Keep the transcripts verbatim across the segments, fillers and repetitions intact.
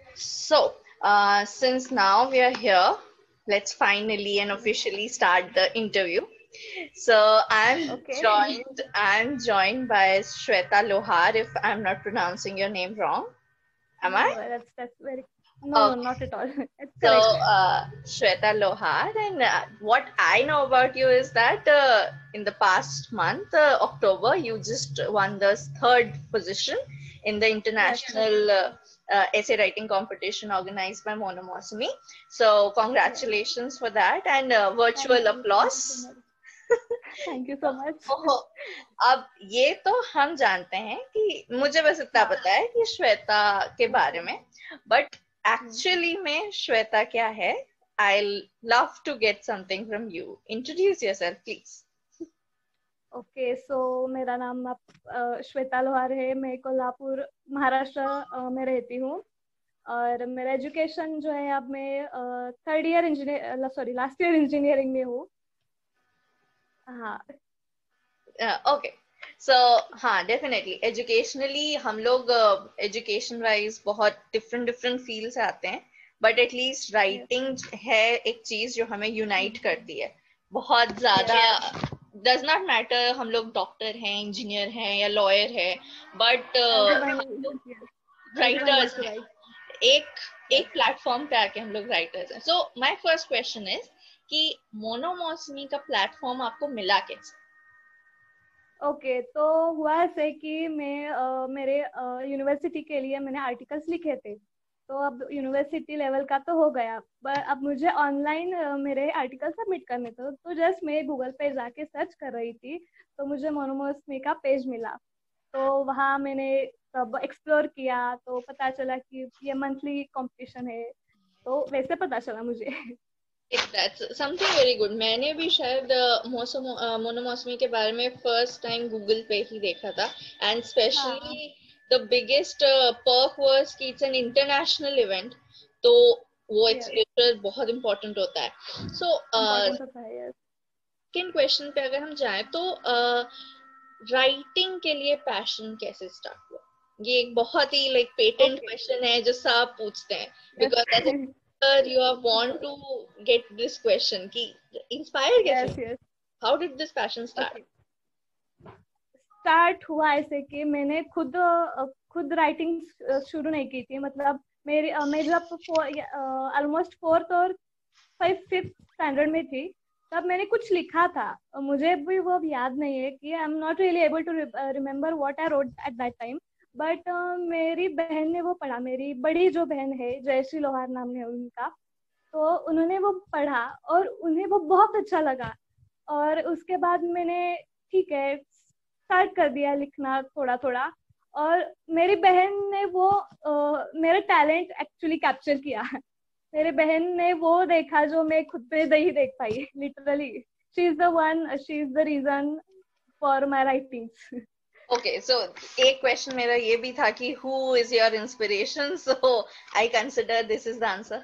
So, uh, since now we are here, let's finally and officially start the interview. So, I'm Okay. joined. I'm joined by Shweta Lohar. If I'm not pronouncing your name wrong, am No, I? no, that's that's very no, no, Okay. not at all. It's So, correct. uh, Shweta Lohar, and uh, what I know about you is that uh, in the past month, uh, October, you just won the third position in the Yes, yes, international uh, uh, essay writing competition organized by Monomosamy. So, yes. congratulations for that, and uh, Thank virtual you, thank you so applause. much. Thank you so much. ओहो, अब ये तो हम जानते हैं कि मुझे बस इतना हाँ. पता है कि श्वेता के बारे Okay. में, बट Hmm. एक्चुअली में श्वेता क्या है? I love to get something from you. Introduce yourself please. Okay, so मेरा नाम आप अ, श्वेता लोहार है। मैं कोल्हापुर महाराष्ट्र अ, में रहती हूँ और मेरा एजुकेशन जो है, अब मैं third year engineer sorry last year engineering में हूँ। हाँ. ओके, सो हाँ, डेफिनेटली एजुकेशनली हम लोग एजुकेशन वाइज बहुत डिफरेंट डिफरेंट फील्ड से आते हैं, बट एटलीस्ट यस, राइटिंग है एक चीज जो हमें यूनाइट करती है बहुत ज्यादा. यस, डज नॉट मैटर हम लोग डॉक्टर हैं, इंजीनियर हैं या लॉयर है, but everyone yes, everyone writers wants to हैं. राइट. एक एक प्लेटफॉर्म पे आके हम लोग राइटर्स हैं. So my first question is कि मोनोमोसमी का प्लेटफॉर्म आपको मिला कैसे? ओके, तो हुआ ऐसे कि मैं अ, मेरे यूनिवर्सिटी के लिए मैंने आर्टिकल्स लिखे थे। तो अब यूनिवर्सिटी लेवल का तो हो गया, पर अब मुझे ऑनलाइन मेरे आर्टिकल सबमिट करने थे। तो जस्ट मैं गूगल पे जाके सर्च कर रही थी, तो मुझे मोनोमोसमी का पेज मिला। तो वहाँ मैंने सब एक्सप्लोर किया, तो पता चला कि ये मंथली कंपटीशन है। तो वैसे पता चला मुझे। That's something very good. मैंने भी शायद मौसम मोनोमौसमी के बारे में फर्स्ट टाइम गूगल पे ही देखा था, एंड हाँ. Specially the biggest perk was कि इट्स एन इंटरनेशनल इवेंट, तो वो यस, एक्सपोजर बहुत इंपॉर्टेंट होता है. सो इम्पोर्टेंट होता है। यस. सेकंड क्वेश्चन पे अगर हम जाएं तो राइटिंग के लिए पैशन कैसे स्टार्ट हुआ? ये एक बहुत ही लाइक पेटेंट ओके. क्वेश्चन है जो सब पूछते हैं, yes. Because you are want to get this question कि inspire कैसे यस, हुआ? यस. How did this passion start? Okay, start हुआ ऐसे कि मैंने खुद अ, खुद राइटिंग शुरू नहीं की थी। मतलब मेरी अ, मैं जब ऑलमोस्ट फोर्थ और फाइव फिफ्थ स्टैंडर्ड में थी, तब मैंने कुछ लिखा था। अ, मुझे भी वो अब याद नहीं है कि I am not really able to remember what I wrote at that time. But मेरी बहन ने वो पढ़ा, मेरी बड़ी जो बहन है जयश्री लोहार नाम है उनका। तो उन्होंने वो पढ़ा और उन्हें वो बहुत अच्छा लगा। और उसके बाद मैंने ठीक है स्टार्ट कर दिया लिखना थोड़ा थोड़ा। और मेरी बहन ने वो अ, मेरा टैलेंट एक्चुअली कैप्चर किया। मेरी बहन ने वो देखा जो मैं खुद पे नहीं देख पाई literally. She is the one, she is the reason for my writings. Okay, so एक question मेरा ये भी था कि who is your inspiration? So I consider this is the answer.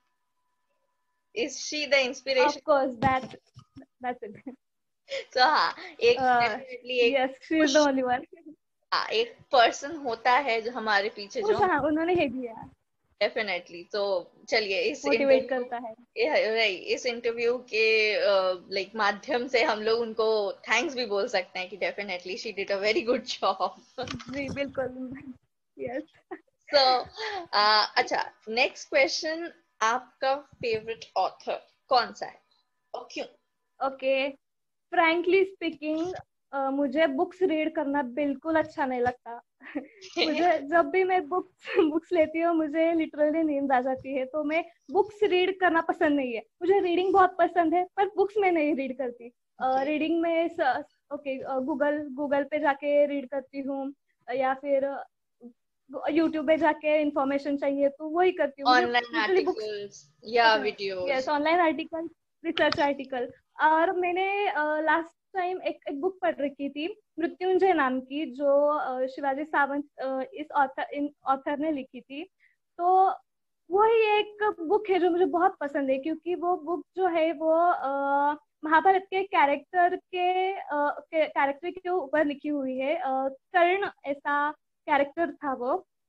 Is she the of inspiration? Course that that's it. So हाँ, एक definitely एक yes, she is the push, only one. हाँ, एक person होता है जो हमारे पीछे जो हाँ, उन्होंने ही दिया, डेफिनेटली. तो चलिए इस मोटिवेट इंटरव्यू करता है। इस इंटरव्यू के लाइक माध्यम से हम लोग उनको थैंक्स भी बोल सकते हैं कि definitely she did a very good job. जी बिल्कुल। यस. सो अच्छा, नेक्स्ट क्वेश्चन. आपका फेवरेट ऑथर कौन सा है और क्यों? ओके, फ्रैंकली स्पीकिंग, मुझे बुक्स रीड करना बिल्कुल अच्छा नहीं लगता। मुझे जब भी मैं बुक्स बुक्स लेती हूँ, मुझे लिटरली नींद आ जाती है। तो मैं बुक्स रीड करना पसंद नहीं है। मुझे रीडिंग बहुत पसंद है, पर बुक्स में नहीं रीड करती। रीडिंग में ओके, गूगल गूगल पे जाके रीड करती हूँ, या फिर यूट्यूब पे जाके इंफॉर्मेशन चाहिए तो वही करती हूँ। मुझे ऑनलाइन लिटरली बुक्स आर्टिकल्स या पसंद है। Videos? Yes, online article, research article. और मैंने लास्ट टाइम एक, एक बुक पढ़ रखी थी मृत्युंजय नाम की, जो uh, शिवाजी सावंत uh, इस ऑथर इन ऑथर ने लिखी थी। तो वही एक बुक है जो मुझे बहुत पसंद है, क्योंकि वो बुक जो है वो uh, महाभारत के कैरेक्टर के कैरेक्टर के ऊपर लिखी हुई है। uh, कर्ण ऐसा कैरेक्टर था वो।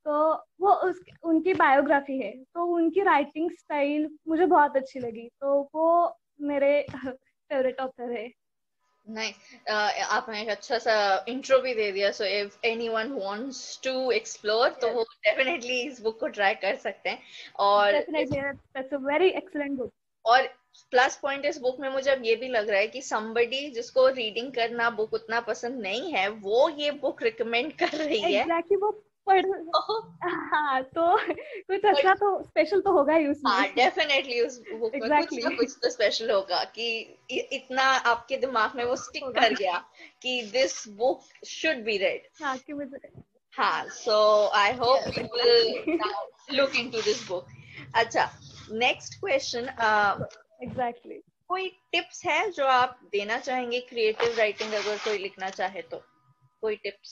तो वो उस उनकी बायोग्राफी है, तो उनकी राइटिंग स्टाइल मुझे बहुत अच्छी लगी, तो वो मेरे फेवरेट ऑथर है। Nice nice. uh, आपने एक अच्छा सा इंट्रो भी दे दिया, so if anyone wants to explore तो वो डेफिनेटली इस बुक को ट्राई कर सकते हैं। और definitely that's a very excellent book. और प्लस पॉइंट इस बुक में मुझे अब ये भी लग रहा है कि somebody जिसको रीडिंग करना बुक उतना पसंद नहीं है वो ये बुक रिकमेंड कर रही है। एग्जैक्टली exactly, वो पढ़ हाँ, तो कुछ अच्छा तो स्पेशल तो होगा ही उसमें। हाँ डेफिनेटली उस बुक में exactly. कुछ ना कुछ तो स्पेशल होगा कि इतना आपके दिमाग में वो स्टिक कर गया कि this book should be read. हाँ कि मुझे हाँ, so I hope you will look into this book. अच्छा, नेक्स्ट क्वेश्चन, एग्जैक्टली कोई टिप्स है जो आप देना चाहेंगे क्रिएटिव राइटिंग अगर कोई लिखना चाहे तो? कोई टिप्स?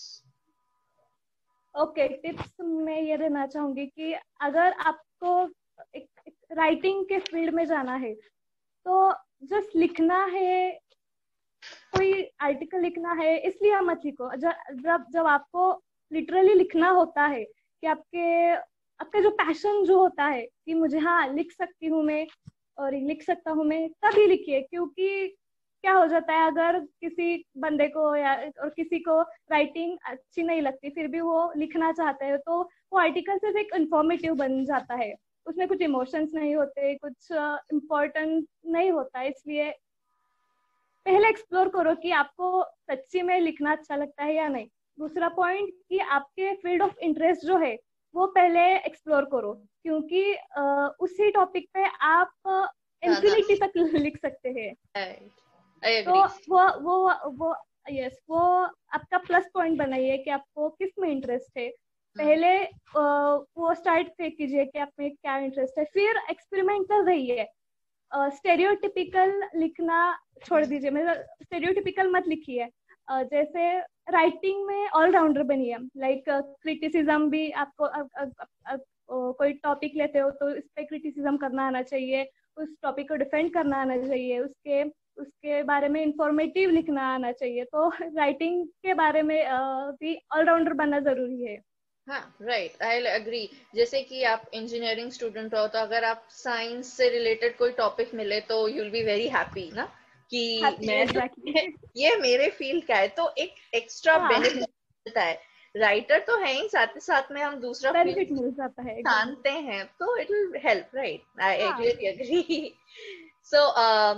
ओके, टिप्स मैं ये देना चाहूंगी कि अगर आपको एक, एक राइटिंग के फील्ड में जाना है तो जस्ट लिखना है, कोई आर्टिकल लिखना है इसलिए आप मत लिखो। जब जब आपको लिटरली लिखना होता है कि आपके आपका जो पैशन जो होता है कि मुझे हाँ लिख सकती हूँ मैं और लिख सकता हूँ मैं, तभी लिखिए। क्योंकि क्या हो जाता है, अगर किसी बंदे को या और किसी को राइटिंग अच्छी नहीं लगती फिर भी वो लिखना चाहता है, तो वो आर्टिकल सिर्फ एक इंफॉर्मेटिव बन जाता है, उसमें कुछ इमोशंस नहीं होते, कुछ इम्पोर्टेंट नहीं होता। इसलिए पहले एक्सप्लोर करो कि आपको सच्ची में लिखना अच्छा लगता है या नहीं। दूसरा पॉइंट कि आपके फील्ड ऑफ इंटरेस्ट जो है वो पहले एक्सप्लोर करो, क्योंकि uh, उसी टॉपिक पे आप इंफिनिटी तक लिख सकते हैं। तो वो वो वो यस वो आपका प्लस पॉइंट बनाइए कि आपको किस में इंटरेस्ट है। पहले uh, वो स्टार्ट कीजिए कि आप में क्या इंटरेस्ट है, फिर एक्सपेरिमेंटल रहिए। स्टेरियोटिपिकल uh, लिखना छोड़ दीजिए, मतलब स्टेरियोटिपिकल मत लिखिए। uh, जैसे राइटिंग में ऑलराउंडर बनिए, लाइक क्रिटिसिज्म भी आपको अ, अ, अ, अ, कोई टॉपिक लेते हो तो इस पे क्रिटिसिज्म करना आना चाहिए, उस टॉपिक को डिफेंड करना आना चाहिए, उसके उसके बारे में इंफॉर्मेटिव लिखना आना चाहिए। तो राइटिंग के बारे में uh, भी ऑलराउंडर बनना जरूरी है। हाँ राइट, आई एग्री। जैसे कि आप इंजीनियरिंग स्टूडेंट हो तो अगर आप साइंस से रिलेटेड कोई टॉपिक मिले तो you will be very happy ना कि Happy, मैं exactly. ये मेरे फील्ड का है, तो एक एक्स्ट्रा बेनिफिट मिलता है। राइटर तो है ही, साथ ही साथ में हम दूसरा बेनिफिट मिल जाता है, जानते हैं तो it will help, right? I really agree. So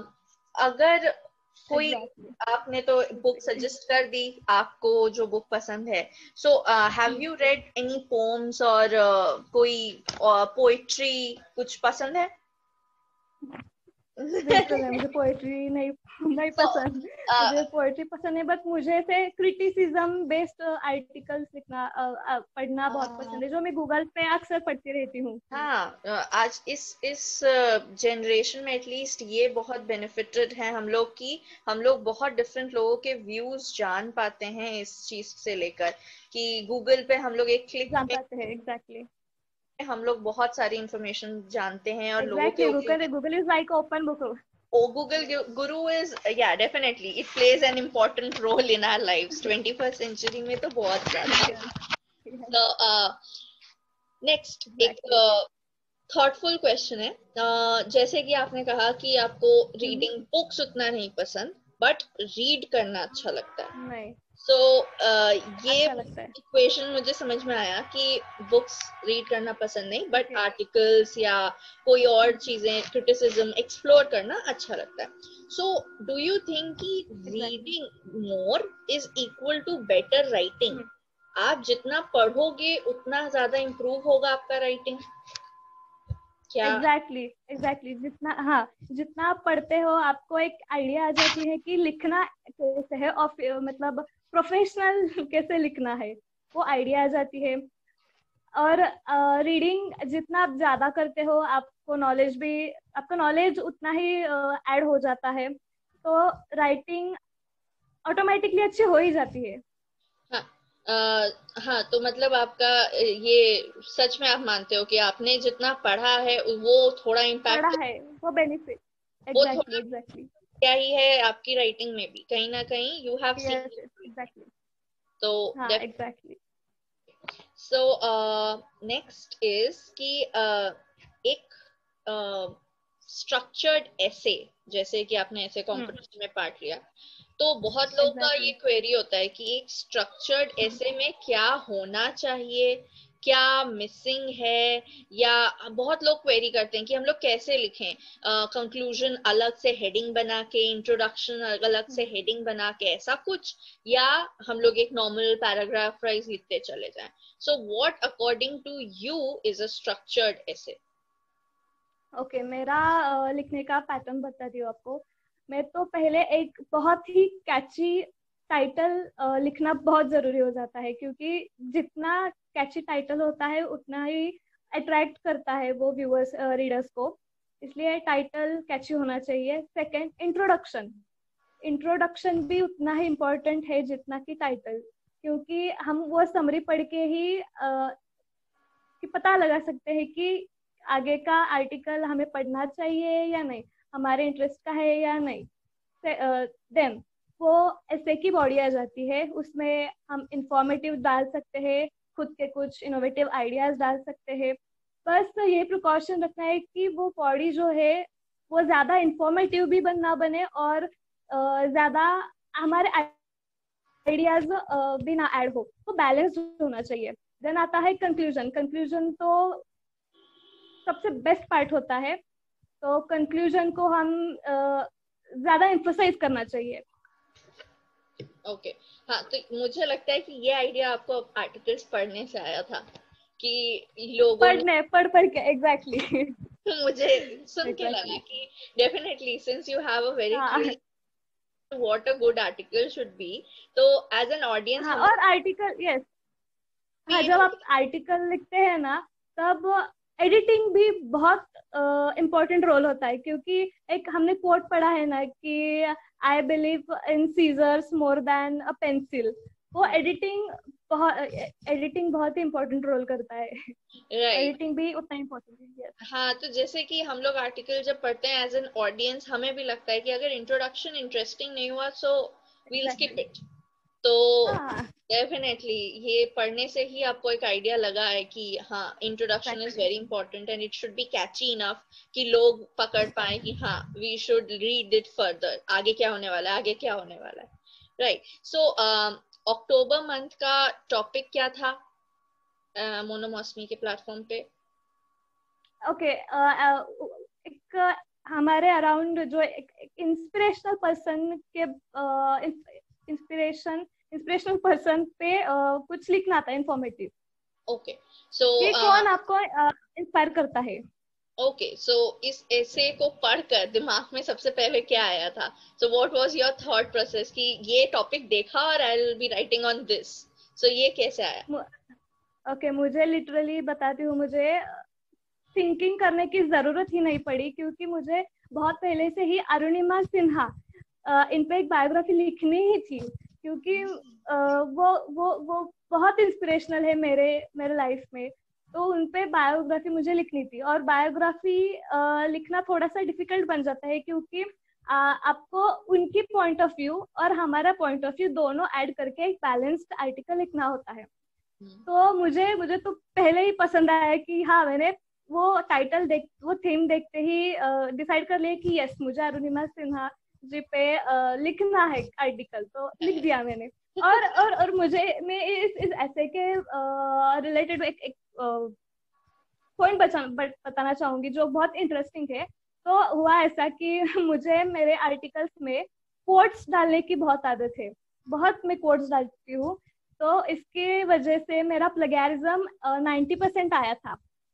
अगर कोई exactly. आपने तो बुक सजेस्ट कर दी, आपको जो बुक पसंद है, so have you read any poems और uh, कोई पोएट्री uh, कुछ पसंद है? बिल्कुल है, मुझे पोएट्री नहीं नहीं so, पसंद। uh, मुझे पोएट्री पसंद है, बट मुझे से क्रिटिसिज्म बेस्ड आर्टिकल्स लिखना uh, uh, पढ़ना बहुत पसंद है, जो मैं गूगल पे अक्सर पढ़ती रहती हूँ। हाँ, आज इस इस जनरेशन में एटलीस्ट ये बहुत बेनिफिटेड है हम लोग की, हम लोग बहुत डिफरेंट लोगों के व्यूज जान पाते हैं इस चीज से लेकर कि गूगल पे हम लोग एक क्लिक जान पाते हैं। एग्जैक्टली हम लोग बहुत सारी इंफॉर्मेशन जानते हैं और एग्जैक्टली लोगों के Google Google is like open book. Oh Google guru is या definitely it plays an important role in our lives twenty first century में तो बहुत ज्यादा। तो नेक्स्ट एक थॉटफुल क्वेश्चन है, uh, जैसे कि आपने कहा कि आपको रीडिंग बुक्स उतना नहीं पसंद बट रीड करना अच्छा लगता है। नहीं सो so, uh, ये अच्छा इक्वेशन मुझे समझ में आया कि बुक्स रीड करना पसंद नहीं बट आर्टिकल्स या कोई और चीजें क्रिटिसिज्म एक्सप्लोर करना अच्छा लगता है। सो डू यू थिंक कि reading more is equal to better writing? आप जितना पढ़ोगे उतना ज्यादा इम्प्रूव होगा आपका राइटिंग क्या? एग्जैक्टली एग्जैक्टली जितना हाँ जितना आप पढ़ते हो आपको एक आइडिया आ जाती है कि लिखना कैसे है और मतलब प्रोफेशनल कैसे लिखना है, वो आइडिया आ जाती है। और रीडिंग uh, जितना आप ज्यादा करते हो आपको नॉलेज भी आपका नॉलेज उतना ही ऐड uh, हो जाता है, तो राइटिंग ऑटोमेटिकली अच्छी हो ही जाती है। हाँ Uh, हाँ, तो मतलब आपका ये सच में आप मानते हो कि आपने जितना पढ़ा है वो थोड़ा इम्पैक्ट पढ़ा है, वो बेनिफिट एग्जैक्टली एग्जैक्टली क्या ही है आपकी राइटिंग में भी कहीं ना कहीं यू हैव सीन एग्जैक्टली तो हाँ एग्जैक्टली सो नेक्स्ट इज कि uh, एक स्ट्रक्चर्ड uh, ऐसे, जैसे कि आपने ऐसे कॉम्पिटिशन में पार्ट लिया, तो बहुत लोगों का ये क्वेरी होता है कि एक स्ट्रक्चर्ड ऐसे में क्या होना चाहिए, क्या मिसिंग है, या बहुत लोग क्वेरी करते हैं कि हम लोग कैसे लिखें, कंक्लूजन uh, अलग से हेडिंग बना के, इंट्रोडक्शन अलग से हेडिंग बना के, ऐसा कुछ, या हम लोग एक नॉर्मल पैराग्राफ वाइज लिखते चले जाएं. So what according to you is a structured ऐसे? ओके, मेरा uh, लिखने का पैटर्न बताती हूँ आपको. मैं तो पहले एक बहुत ही कैची टाइटल uh, लिखना बहुत जरूरी हो जाता है, क्योंकि जितना कैची टाइटल होता है उतना ही अट्रैक्ट करता है वो व्यूअर्स, रीडर्स को. इसलिए टाइटल कैची होना चाहिए. Second, introduction. इंट्रोडक्शन भी उतना ही इम्पोर्टेंट है जितना कि टाइटल, क्योंकि हम वो समरी पढ़ के ही uh, कि पता लगा सकते हैं कि आगे का आर्टिकल हमें पढ़ना चाहिए या नहीं, हमारे इंटरेस्ट का है या नहीं. देन uh, वो ऐसे की बॉडी आ जाती है, उसमें हम इंफॉर्मेटिव डाल सकते हैं, खुद के कुछ इनोवेटिव आइडियाज डाल सकते हैं. बस ये प्रिकॉशन रखना है कि वो बॉडी जो है वो ज्यादा इंफॉर्मेटिव भी बन ना बने और uh, ज्यादा हमारे आइडियाज uh, भी ना ऐड हो, वो बैलेंस होना चाहिए. देन आता है कंक्लूजन. कंक्लूजन तो सबसे बेस्ट पार्ट होता है, तो कंक्लूजन को हम uh, ज्यादा एम्फसाइज करना चाहिए. Okay okay. हाँ, तो मुझे लगता है कि ये आइडिया आपको आर्टिकल्स पढ़ने से आया था कि लोगों पढ़ने पढ़ पढ़ के एग्जैक्टली exactly. मुझे सुन के लगा कि definitely since you have a very clear what a good article should be, तो एज एन ऑडियंस. हाँ, और आर्टिकल यस हाँ, जब आप आर्टिकल लिखते हैं ना, तब एडिटिंग भी बहुत इम्पोर्टेंट uh, रोल होता है, क्योंकि एक हमने कोट पढ़ा है ना कि I believe in scissors more than a pencil. वो एडिटिंग बहुत एडिटिंग बहुत ही इम्पोर्टेंट रोल करता है. एडिटिंग भी उतना इम्पोर्टेंट है. yes. हाँ, तो जैसे कि हम लोग आर्टिकल जब पढ़ते हैं एज एन ऑडियंस, हमें भी लगता है कि अगर इंट्रोडक्शन इंटरेस्टिंग नहीं हुआ सो वील स्किप इट. तो डेफिनेटली ये पढ़ने से ही आपको एक आइडिया लगा है कि हाँ, introduction is very important and it should be catchy enough कि लोग पकड़ पाए कि हाँ, we should read it further, आगे क्या होने वाला है, आगे क्या होने वाला है. राइट. सो अक्टूबर मंथ का टॉपिक क्या था मोनोमॉस्मी के प्लेटफॉर्म पे? ओके, एक हमारे अराउंड जो इंस्पिरेशनल पर्सन के इंस्पिरेशन इंस्पिरेशनल पर्सन पे uh, कुछ लिखना था इंफॉर्मेटिव. ओके, सो कौन आपको इंस्पायर uh, करता है? ओके, सो इस ऐसे को पढ़कर दिमाग में सबसे पहले क्या आया था? So what was your thought process कि ये टॉपिक देखा और I will be writing on this? So ये कैसे आया? ओके okay, मुझे लिटरली बताती हूँ, मुझे थिंकिंग करने की जरूरत ही नहीं पड़ी, क्योंकि मुझे बहुत पहले से ही अरुणिमा सिन्हा इन पे एक बायोग्राफी लिखनी ही थी, क्योंकि वो वो वो बहुत इंस्पिरेशनल है मेरे मेरे लाइफ में. तो उन पे बायोग्राफी मुझे लिखनी थी, और बायोग्राफी लिखना थोड़ा सा डिफिकल्ट बन जाता है, क्योंकि आ, आपको उनकी पॉइंट ऑफ व्यू और हमारा पॉइंट ऑफ व्यू दोनों ऐड करके एक बैलेंस्ड आर्टिकल लिखना होता है. तो मुझे मुझे तो पहले ही पसंद आया कि हाँ, मैंने वो टाइटल देख वो थीम देखते ही डिसाइड कर लिया कि यस, मुझे अरुणिमा सिन्हा जी पे uh, लिखना है आर्टिकल. तो लिख दिया मैंने. और और और मुझे मैं इस इस ऐसे के रिलेटेड uh, एक एक पॉइंट uh, बताना चाहूंगी जो बहुत इंटरेस्टिंग है. तो हुआ ऐसा कि मुझे मेरे आर्टिकल्स में कोट्स डालने की बहुत आदत है, बहुत मैं कोट्स डालती हूँ. तो इसकी वजह से मेरा प्लेगैरिज्म नाइन्टी परसेंट आया था.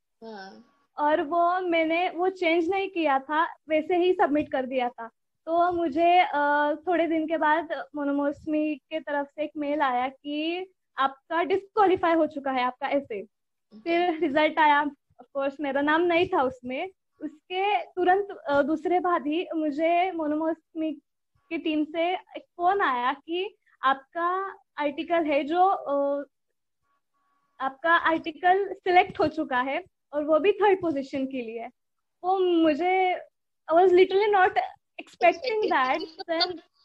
और वो मैंने वो चेंज नहीं किया था, वैसे ही सबमिट कर दिया था. तो मुझे थोड़े दिन के बाद मोनोमॉस्मी के तरफ से एक मेल आया कि आपका डिस्क्वालीफाई हो चुका है, आपका ऐसे. फिर रिजल्ट आया, ऑफ कोर्स मेरा नाम नहीं था उसमें. उसके तुरंत दूसरे बाद ही मुझे मोनोमॉस्मी की टीम से एक फोन आया कि आपका आर्टिकल है जो आपका आर्टिकल सिलेक्ट हो चुका है, और वो भी थर्ड पोजीशन के लिए. वो मुझे I was literally not expecting that,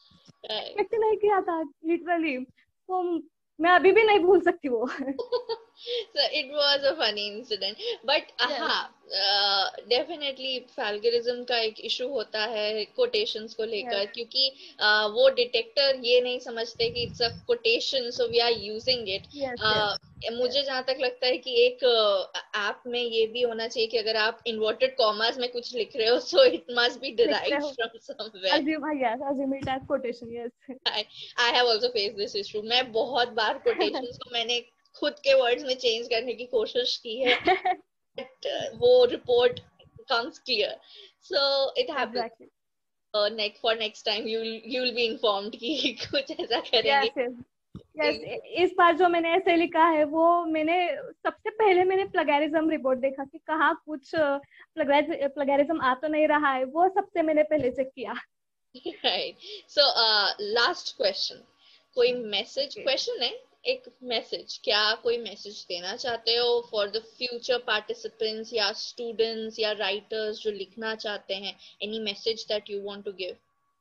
expect नहीं किया था लिटरली. तो मैं अभी भी नहीं भूल सकती वो. So it was a funny incident, but Yes. हाँ डेफिनेटली फैल्गरिज्म का एक इशू होता है कोटेशंस को लेकर, Yes. क्योंकि uh, वो डिटेक्टर ये नहीं समझते कि it's a quotation so we are using it. Yes. Yes. मुझे जहां तक लगता है कि एक ऐप में ये भी होना चाहिए कि अगर आप इन्वर्टेड कॉमर्स में कुछ लिख रहे हो सो इट मस्ट बी लिखते डिराइव्ड हो from somewhere. assume yes assume it as quotation. Yes. I have also face this issue. मैं बहुत बार कोटेशंस को मैंने खुद के वर्ड्स में चेंज करने की कोशिश की है, बट वो report comes clear, so it happens. Exactly. uh, next for next time you you will be informed कि कुछ ऐसा Yes. करेंगे। Yes. Yes. इस बार जो मैंने ऐसे लिखा है वो मैंने सबसे पहले मैंने प्लगैरिज्म रिपोर्ट देखा कि कहाँ कुछ प्लगैरिज्म आ तो नहीं रहा है, वो सबसे मैंने पहले चेक किया। right, so uh, last question, कोई मैसेज Okay. क्वेश्चन है, एक मैसेज, क्या कोई मैसेज देना चाहते हो फॉर द फ्यूचर पार्टिसिपेंट्स या स्टूडेंट्स या राइटर्स जो लिखना चाहते हैं, any message that you want to give?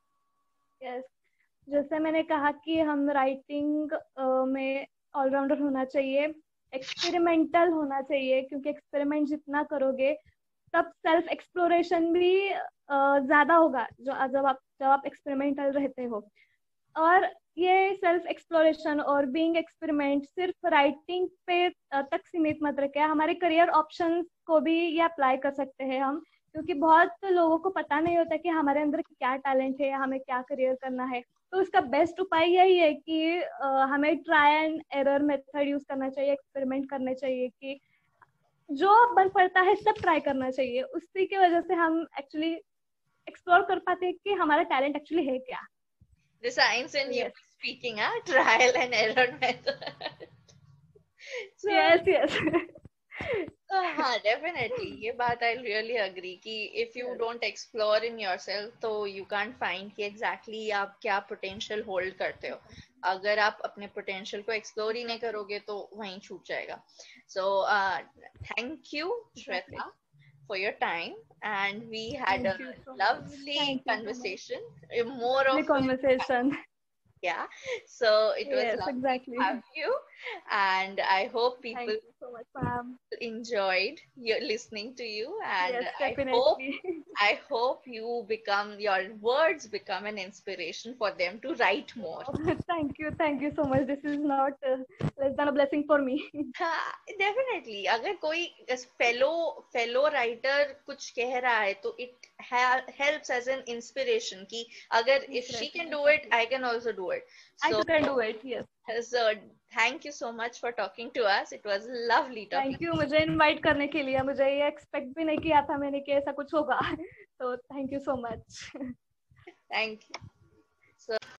Yes. जैसे मैंने कहा कि हम राइटिंग में ऑलराउंडर होना चाहिए, एक्सपेरिमेंटल होना चाहिए, क्योंकि एक्सपेरिमेंट जितना करोगे तब सेल्फ एक्सप्लोरेशन भी uh, ज्यादा होगा जो जब आप जब आप एक्सपेरिमेंटल रहते हो। और ये सेल्फ एक्सप्लोरेशन और बीइंग एक्सपेरिमेंट सिर्फ राइटिंग पे uh, तक सीमित मत रखे, हमारे करियर ऑप्शंस को भी ये अप्लाई कर सकते हैं हम, क्योंकि बहुत लोगों को पता नहीं होता कि हमारे अंदर क्या टैलेंट है, हमें क्या करियर करना है। तो उसका बेस्ट उपाय यही है कि uh, हमें try and error method use करना चाहिए, एक्सपेरिमेंट करने चाहिए, कि जो बन पड़ता है सब ट्राई करना चाहिए। उसी की वजह से हम एक्चुअली एक्सप्लोर कर पाते हैं कि हमारा टैलेंट एक्चुअली है क्या। The science in you Yes. speaking, huh? Trial and error method. So, Yes, yes. uh, हाँ definitely ये बात I really agree कि if you Yes. don't explore in yourself तो you can't find कि exactly आप क्या potential hold करते हो। अगर आप अपने potential को explore ही नहीं करोगे तो वहीं छूट जाएगा। So uh, thank you Exactly. Shweta for your time, and we had Thank a you so much. lovely Thank you so much. conversation, uh, more Lovely of a conversation. yeah, so it was Yes, lovely exactly. to have you, and I hope Thank people you so much, ma'am. enjoyed you listening to you, and Yes, I hope definitely. I hope you become your words become an inspiration for them to write more. Thank you, thank you so much. This is not uh, less than a blessing for me. हाँ definitely, अगर कोई fellow fellow writer कुछ कह रहा है तो it helps as an inspiration कि अगर if she can do it I can also do it. I too can do it. Yes. so thank you so much for talking to us, it was lovely talking. Thank you मुझे invite करने के लिए, मुझे ये expect भी नहीं किया था मैंने कि ऐसा कुछ होगा। तो thank you so much. Thank you. So